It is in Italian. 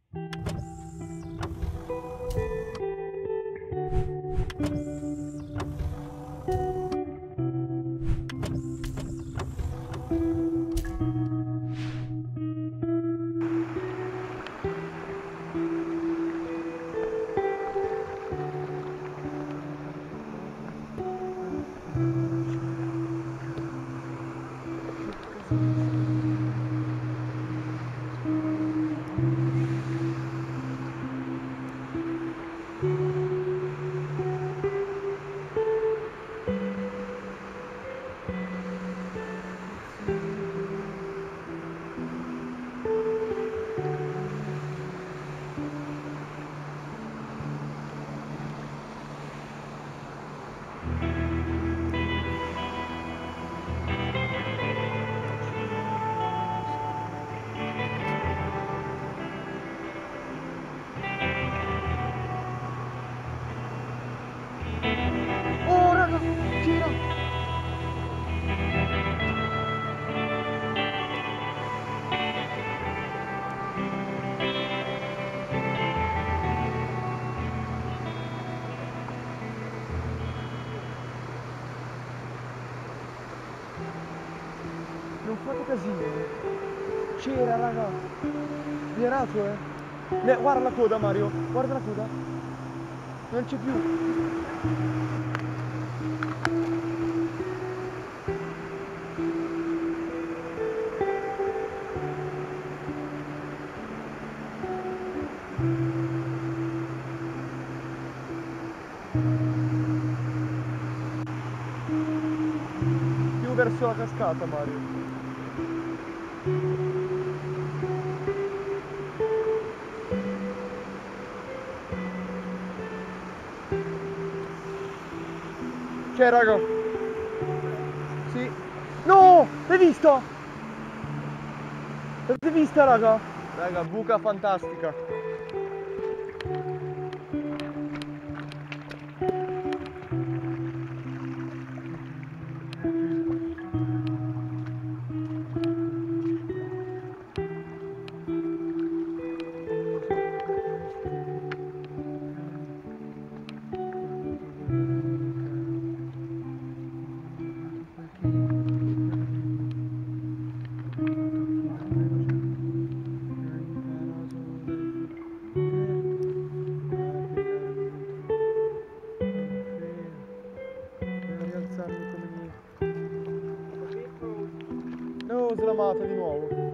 Oh raga, gira! Non fate casino. C'era raga. Virato guarda la coda Mario, guarda la coda. Non c'è più. Più verso la cascata Mario. C'è raga. Sì. No! L'hai visto? L'avete vista raga? Raga, buca fantastica. Rialzarmi come niente. No, slamata di nuovo.